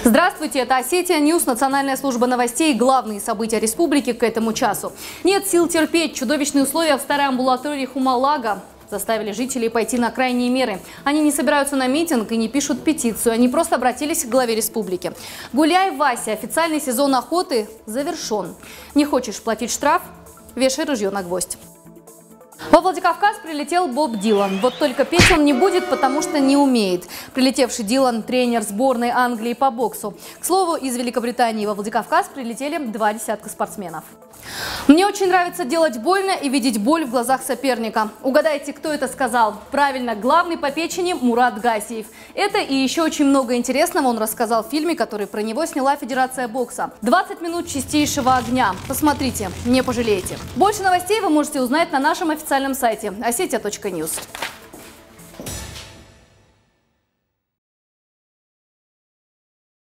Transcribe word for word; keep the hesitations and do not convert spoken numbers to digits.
Здравствуйте, это Осетия Ньюс, национальная служба новостей, главные события республики к этому часу. Нет сил терпеть. Чудовищные условия в старой амбулатории Хумалага заставили жителей пойти на крайние меры. Они не собираются на митинг и не пишут петицию, они просто обратились к главе республики. Гуляй, Вася, официальный сезон охоты завершен. Не хочешь платить штраф? Вешай ружье на гвоздь. Во Владикавказ прилетел Боб Дилан. Вот только петь он не будет, потому что не умеет. Прилетевший Дилан – тренер сборной Англии по боксу. К слову, из Великобритании во Владикавказ прилетели два десятка спортсменов. Мне очень нравится делать больно и видеть боль в глазах соперника. Угадайте, кто это сказал? Правильно, главный по печени Мурат Гасиев. Это и еще очень много интересного он рассказал в фильме, который про него сняла Федерация бокса. двадцать минут чистейшего огня. Посмотрите, не пожалеете. Больше новостей вы можете узнать на нашем официальном сайте осетия точка ньюс.